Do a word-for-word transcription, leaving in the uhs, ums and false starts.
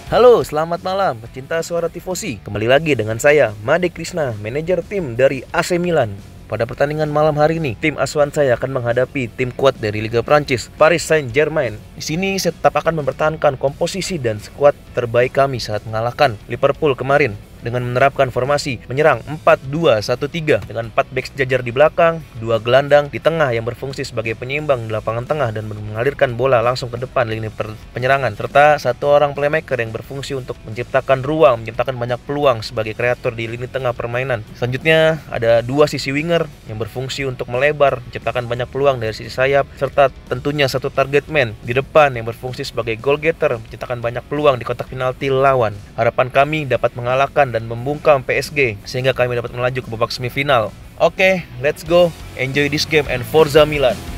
Halo, selamat malam pecinta suara tifosi. Kembali lagi dengan saya, Made Krisna, manajer tim dari A C Milan. Pada pertandingan malam hari ini, tim asuhan saya akan menghadapi tim kuat dari Liga Prancis, Paris Saint-Germain. Di sini saya tetap akan mempertahankan komposisi dan skuad terbaik kami saat mengalahkan Liverpool kemarin dengan menerapkan formasi menyerang empat dua satu tiga dengan empat bek sejajar di belakang, dua gelandang di tengah yang berfungsi sebagai penyeimbang di lapangan tengah dan mengalirkan bola langsung ke depan lini penyerangan, serta satu orang playmaker yang berfungsi untuk menciptakan ruang, menciptakan banyak peluang sebagai kreator di lini tengah permainan. Selanjutnya ada dua sisi winger yang berfungsi untuk melebar, menciptakan banyak peluang dari sisi sayap, serta tentunya satu target man di depan yang berfungsi sebagai goal getter, menciptakan banyak peluang di kotak penalti lawan. Harapan kami dapat mengalahkan dan membungkam P S G sehingga kami dapat melaju ke babak semifinal. Oke, okay, let's go. Enjoy this game and Forza Milan.